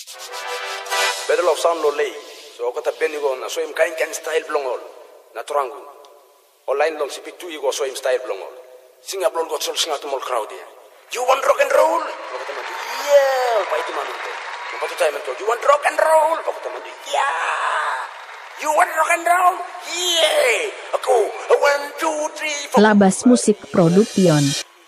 Battle of sound lo lay so ko ta benigo na so im kain kan style blongol na trangu online long si pitu igo so im style blongol singa blong got sol singa to mol crowd ya you want rock and roll ko ta mandi yeah pa itu manute ko ta time to you want rock and roll ko ta mandi yeah you want rock and roll yeah aku 1 2 3 4 Labas Musik Production.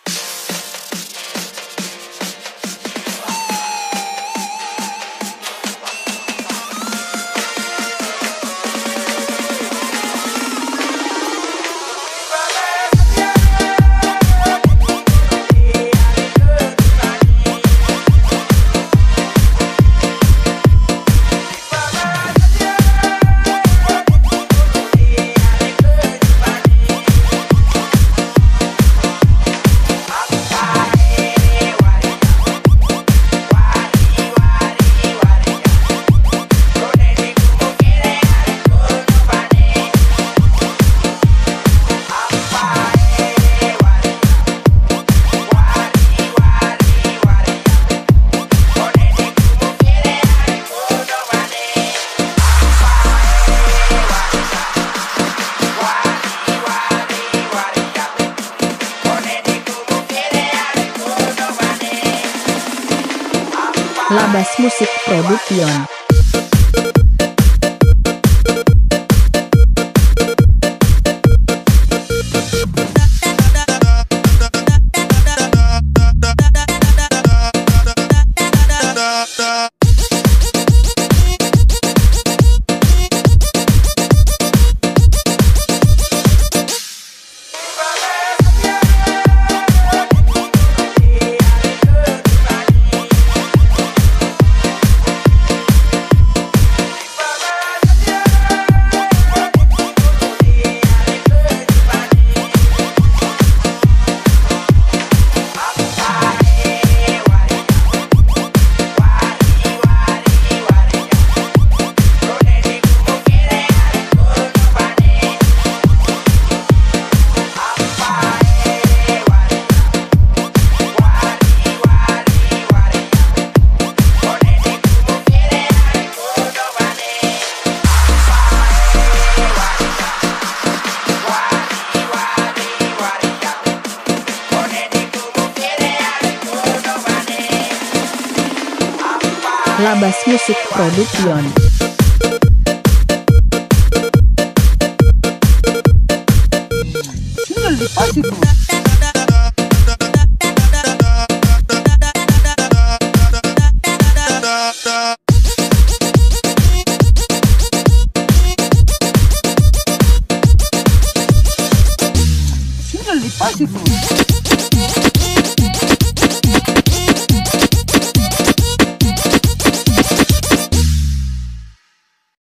Labas Musik Production. Labas Musik Production. Single di Pasifo.